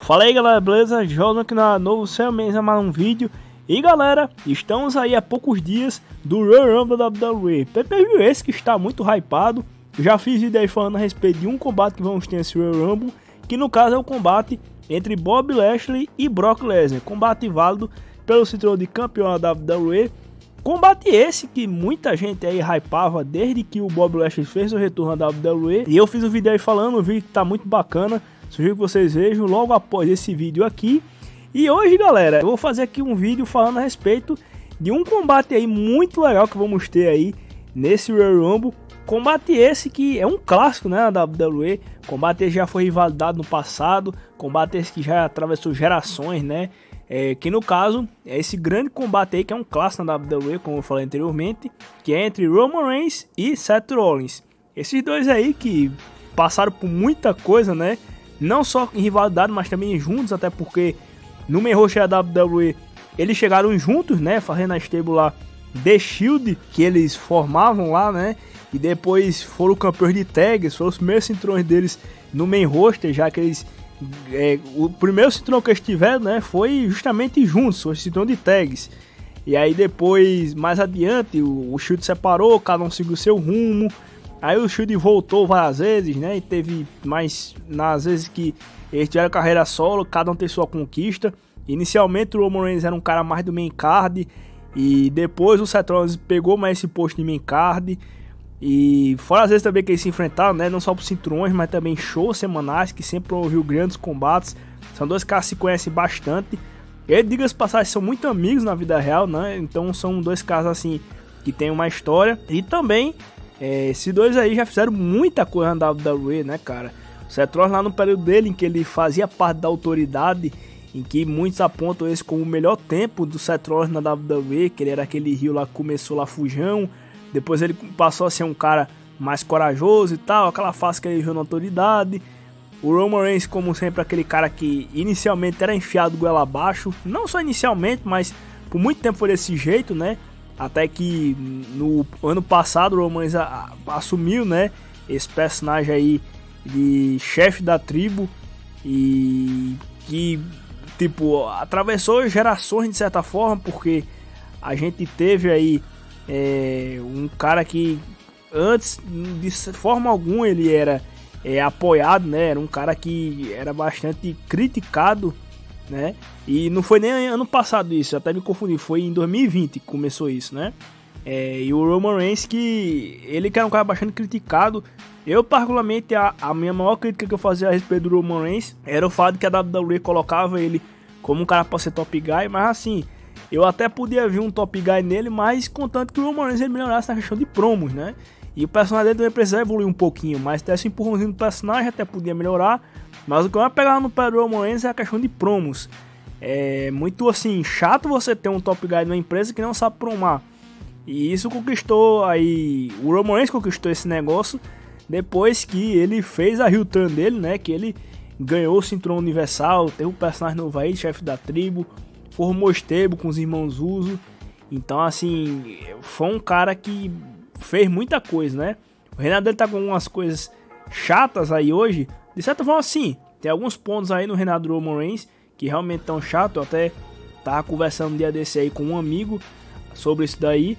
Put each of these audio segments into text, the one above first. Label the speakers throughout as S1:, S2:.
S1: Fala aí galera, beleza? Joga aqui na novo seu mês a mais um vídeo. E galera, estamos aí há poucos dias do Royal Rumble da WWE. PPV esse que está muito hypado. Eu já fiz vídeo aí falando a respeito de um combate que vamos ter nesse Royal Rumble, que no caso é o combate entre Bobby Lashley e Brock Lesnar. Combate válido pelo título de campeão da WWE. Combate esse que muita gente aí hypava desde que o Bobby Lashley fez o retorno da WWE. E eu fiz um vídeo aí falando, um vídeo que tá muito bacana. Sugiro que vocês vejam logo após esse vídeo aqui. E hoje, galera, eu vou fazer aqui um vídeo falando a respeito de um combate aí muito legal que vamos ter aí nesse Royal Rumble. Combate esse que é um clássico, né, da WWE. Combate esse já foi rivalidade no passado. Combate esse que já atravessou gerações, né. Que no caso é esse grande combate aí que é um clássico na WWE, como eu falei anteriormente, que é entre Roman Reigns e Seth Rollins. Esses dois aí que passaram por muita coisa, né, não só em rivalidade, mas também juntos, até porque no main roster da WWE eles chegaram juntos, né, fazendo a stable lá The Shield, que eles formavam lá, né, e depois foram campeões de tags, foram os primeiros cinturões deles no main roster, já que eles o primeiro cinturão que eles tiveram, né, foi justamente juntos, foi o cinturão de tags. E aí depois, mais adiante, o Shield separou, cada um seguiu seu rumo. Aí o Shield voltou várias vezes, né, e teve mais, nas vezes que eles tiveram carreira solo, cada um teve sua conquista. Inicialmente o Roman Reigns era um cara mais do main card, e depois o Seth Rollins pegou mais esse posto de main card. E fora as vezes também que eles se enfrentaram, né, não só por cinturões, mas também shows semanais, que sempre promoviam grandes combates. São dois caras que se conhecem bastante. E diga-se passagem, são muito amigos na vida real, né, então são dois caras assim que tem uma história. E também, esses dois aí já fizeram muita coisa na WWE, né, cara. O Seth Rollins lá no período dele, em que ele fazia parte da autoridade, em que muitos apontam esse como o melhor tempo do Seth Rollins na WWE, que ele era aquele rio lá que começou lá fujão. Depois ele passou a ser um cara mais corajoso e tal, aquela fase que ele viu na autoridade. O Roman Reigns, como sempre, aquele cara que inicialmente era enfiado goela abaixo. Não só inicialmente, mas por muito tempo foi desse jeito, né? Até que no ano passado o Roman Reigns assumiu, né, esse personagem aí de chefe da tribo. E que, tipo, atravessou gerações de certa forma, porque a gente teve aí um cara que antes de forma alguma ele era apoiado, né? Era um cara que era bastante criticado, né? E não foi nem ano passado isso, até me confundi, foi em 2020 que começou isso, né? E o Roman Reigns, que ele que era um cara bastante criticado. Eu particularmente, a minha maior crítica que eu fazia a respeito do Roman Reigns era o fato de que a WWE colocava ele como um cara para ser top guy, mas assim, eu até podia ver um top guy nele, mas contanto que o Roman Reigns ele melhorasse na questão de promos, né? E o personagem dele também precisava evoluir um pouquinho, mas se desse um empurrãozinho do personagem até podia melhorar. Mas o que eu ia pegar no pé do Roman Reigns é a questão de promos. É muito assim, chato você ter um top guy numa empresa que não sabe promar. E isso conquistou aí, o Roman Reigns conquistou esse negócio depois que ele fez a heel turn dele, né? Que ele ganhou o cinturão universal, teve um personagem novo aí, chefe da tribo, formou stable com os irmãos Uso. Então assim, foi um cara que fez muita coisa, né? O reinado dele tá com algumas coisas chatas aí hoje. De certa forma sim, tem alguns pontos aí no reinado do Roman Reigns que realmente tão chato. Eu até tava conversando um dia desse aí com um amigo sobre isso daí.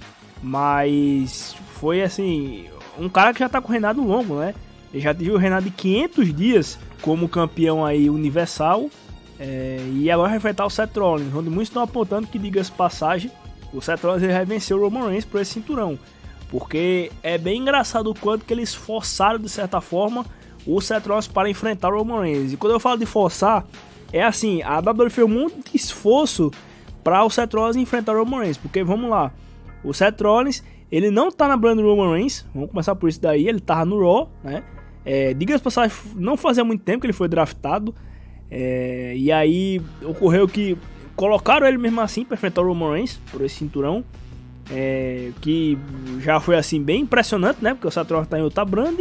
S1: Mas foi assim, um cara que já tá com reinado longo, né? Ele já teve o reinado de 500 dias como campeão aí universal. E agora vai enfrentar o Seth Rollins, onde muitos estão apontando que, diga-se passagem, o Seth Rollins ele vai vencer o Roman Reigns por esse cinturão, porque é bem engraçado o quanto que eles forçaram de certa forma o Seth Rollins para enfrentar o Roman Reigns. E quando eu falo de forçar, é assim, a WWE fez muito esforço para o Seth Rollins enfrentar o Roman Reigns, porque vamos lá, o Seth Rollins ele não tá na brand do Roman Reigns, vamos começar por isso daí, ele tava no Raw, né? Diga-se passagem, não fazia muito tempo que ele foi draftado. E aí ocorreu que colocaram ele mesmo assim para enfrentar o Roman Reigns por esse cinturão, que já foi assim bem impressionante, né? Porque o Seth Rollins tá em outra brand.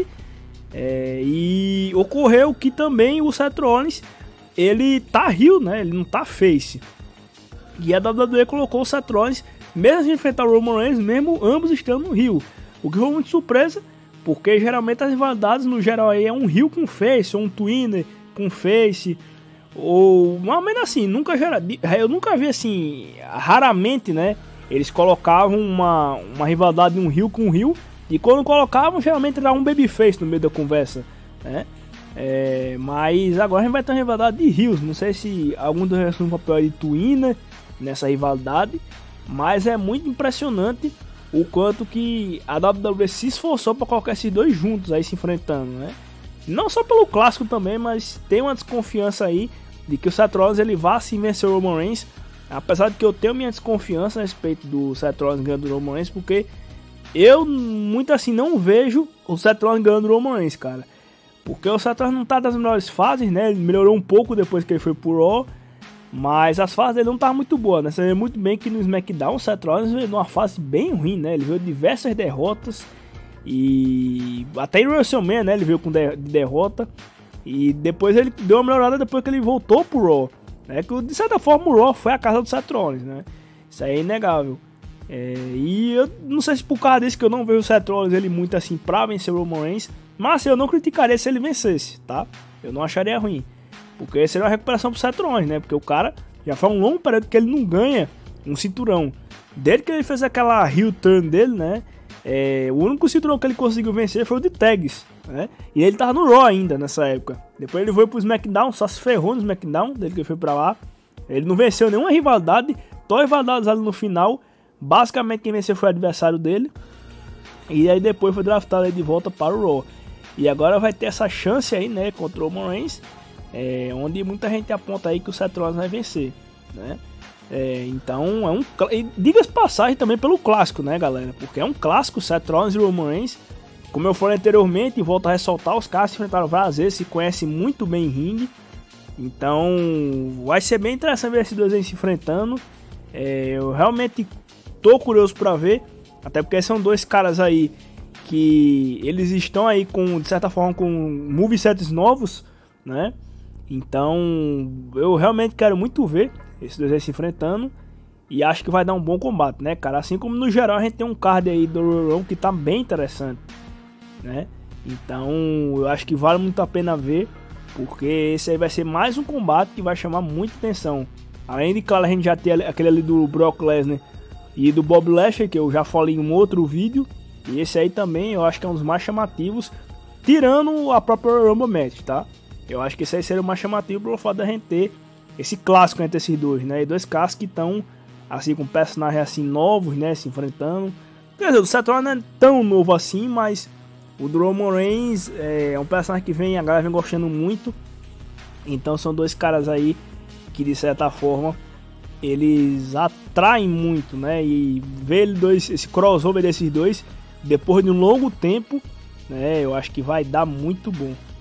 S1: E ocorreu que também o Seth Rollins ele tá heel, né? Ele não tá face. E a WWE colocou o Seth Rollins mesmo de enfrentar o Roman Reigns, mesmo ambos estando no heel. O que foi muito surpresa, porque geralmente as rivalidades no geral aí é um heel com face, ou um twinner com face. ou mais ou menos assim, eu nunca vi assim, raramente, né, eles colocavam uma rivalidade de um heel com um heel, e quando colocavam, geralmente era um babyface no meio da conversa, né? Mas agora a gente vai ter uma rivalidade de heels. Não sei se algum dos assume um papel de twinner nessa rivalidade, mas é muito impressionante o quanto que a WWE se esforçou para colocar esses dois juntos aí se enfrentando, né? Não só pelo clássico também, mas tem uma desconfiança aí de que o Seth Rollins ele vá sim vencer o Roman Reigns, apesar de que eu tenho minha desconfiança a respeito do Seth Rollins ganhando o Roman Reigns, porque eu muito assim não vejo o Seth Rollins ganhando o Roman Reigns, cara. Porque o Seth Rollins não tá das melhores fases, né? Ele melhorou um pouco depois que ele foi pro Raw, mas as fases dele não estavam muito boas, né? Você vê muito bem que no SmackDown o Seth Rollins veio numa fase bem ruim, né? Ele veio diversas derrotas e até em WrestleMania, né? Ele veio com derrota e depois ele deu uma melhorada depois que ele voltou pro Raw, né? Que de certa forma o Raw foi a casa do Seth Rollins, né? Isso aí é inegável. E eu não sei se por causa disso que eu não vejo o Seth Rollins ele muito assim pra vencer o Roman Reigns, mas eu não criticaria se ele vencesse, tá? Eu não acharia ruim, porque seria uma recuperação pro Seth Rollins, né? Porque o cara já faz um longo período que ele não ganha um cinturão. Desde que ele fez aquela heel turn dele, né? O único cinturão que ele conseguiu vencer foi o de tags, né? E ele tava no Raw ainda nessa época. Depois ele foi pro SmackDown, só se ferrou no SmackDown, desde que ele foi pra lá. Ele não venceu nenhuma rivalidade, só rivalidades ali no final. Basicamente quem venceu foi o adversário dele. E aí depois foi draftado de volta para o Raw. E agora vai ter essa chance aí, né, contra o Roman Reigns, onde muita gente aponta aí que o Seth Rollins vai vencer, né? Então diga-se passagem também pelo clássico, né, galera? Porque é um clássico, Seth Rollins e Roman Reigns. Como eu falei anteriormente e volto a ressaltar, os caras se enfrentaram várias vezes, se conhecem muito bem em ringue. Então vai ser bem interessante ver esses dois aí se enfrentando. Eu realmente tô curioso pra ver, até porque são dois caras aí que eles estão aí com, de certa forma, com movesets novos, né? Então eu realmente quero muito ver esses dois aí se enfrentando e acho que vai dar um bom combate, né, cara? Assim como no geral a gente tem um card aí do Royal Rumble que tá bem interessante, né? Então eu acho que vale muito a pena ver, porque esse aí vai ser mais um combate que vai chamar muita atenção. Além de, claro, a gente já tem aquele ali do Brock Lesnar e do Bob Lashley, que eu já falei em um outro vídeo. E esse aí também eu acho que é um dos mais chamativos, tirando a própria Rumble Match, tá? Eu acho que esse aí seria o mais chamativo pelo fato da gente ter esse clássico entre esses dois, né? E dois caras que estão, assim, com personagens assim novos, né? Se enfrentando. Quer dizer, o Seth Rollins não é tão novo assim, mas o do Roman Reigns é um personagem que a galera vem gostando muito. Então são dois caras aí que, de certa forma, eles atraem muito, né? E ver esse crossover desses dois depois de um longo tempo, né? Eu acho que vai dar muito bom.